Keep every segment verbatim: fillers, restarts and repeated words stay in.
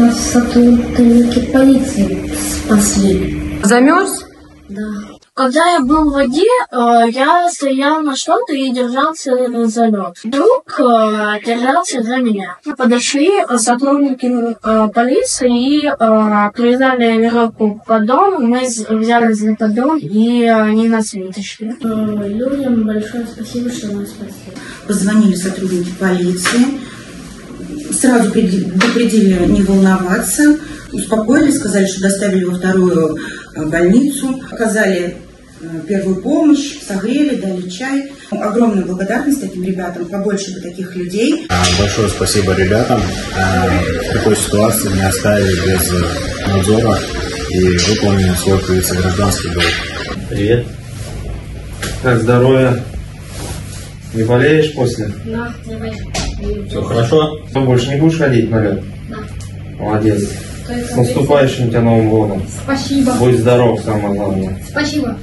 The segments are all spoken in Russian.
нас сотрудники полиции спасли. Замерз? Да. Когда я был в воде, я стоял на что-то и держался за лед. Друг держался за меня. Подошли сотрудники полиции и привязали веревку к поддону. Мы взяли за поддон, и они нас вытащили. Людям большое спасибо, что нас спасли. Позвонили сотрудники полиции, сразу предупредили не волноваться, успокоили, сказали, что доставили во вторую больницу, оказали первую помощь, согрели, дали чай. Огромная благодарность таким ребятам, побольше бы таких людей. Большое спасибо ребятам. В такой ситуации не оставили без надзора и выполнили свой, как говорится, гражданский долг. Привет. Как здоровье? Не болеешь после? Да, не болею. Все хорошо? Ты больше не будешь ходить на лед? Да. Молодец. С наступающим тебя Новым годом. Спасибо. Будь здоров, самое главное. Спасибо.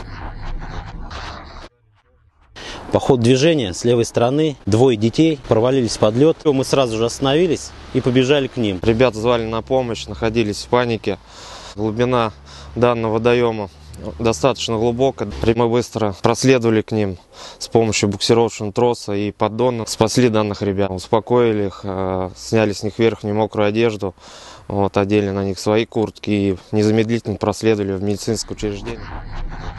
По ходу движения с левой стороны двое детей провалились под лед. Мы сразу же остановились и побежали к ним. Ребята звали на помощь, находились в панике. Глубина данного водоема достаточно глубокая. Мы быстро проследовали к ним с помощью буксировочного троса и поддона. Спасли данных ребят, успокоили их, сняли с них верхнюю мокрую одежду, вот, одели на них свои куртки и незамедлительно проследовали в медицинское учреждение.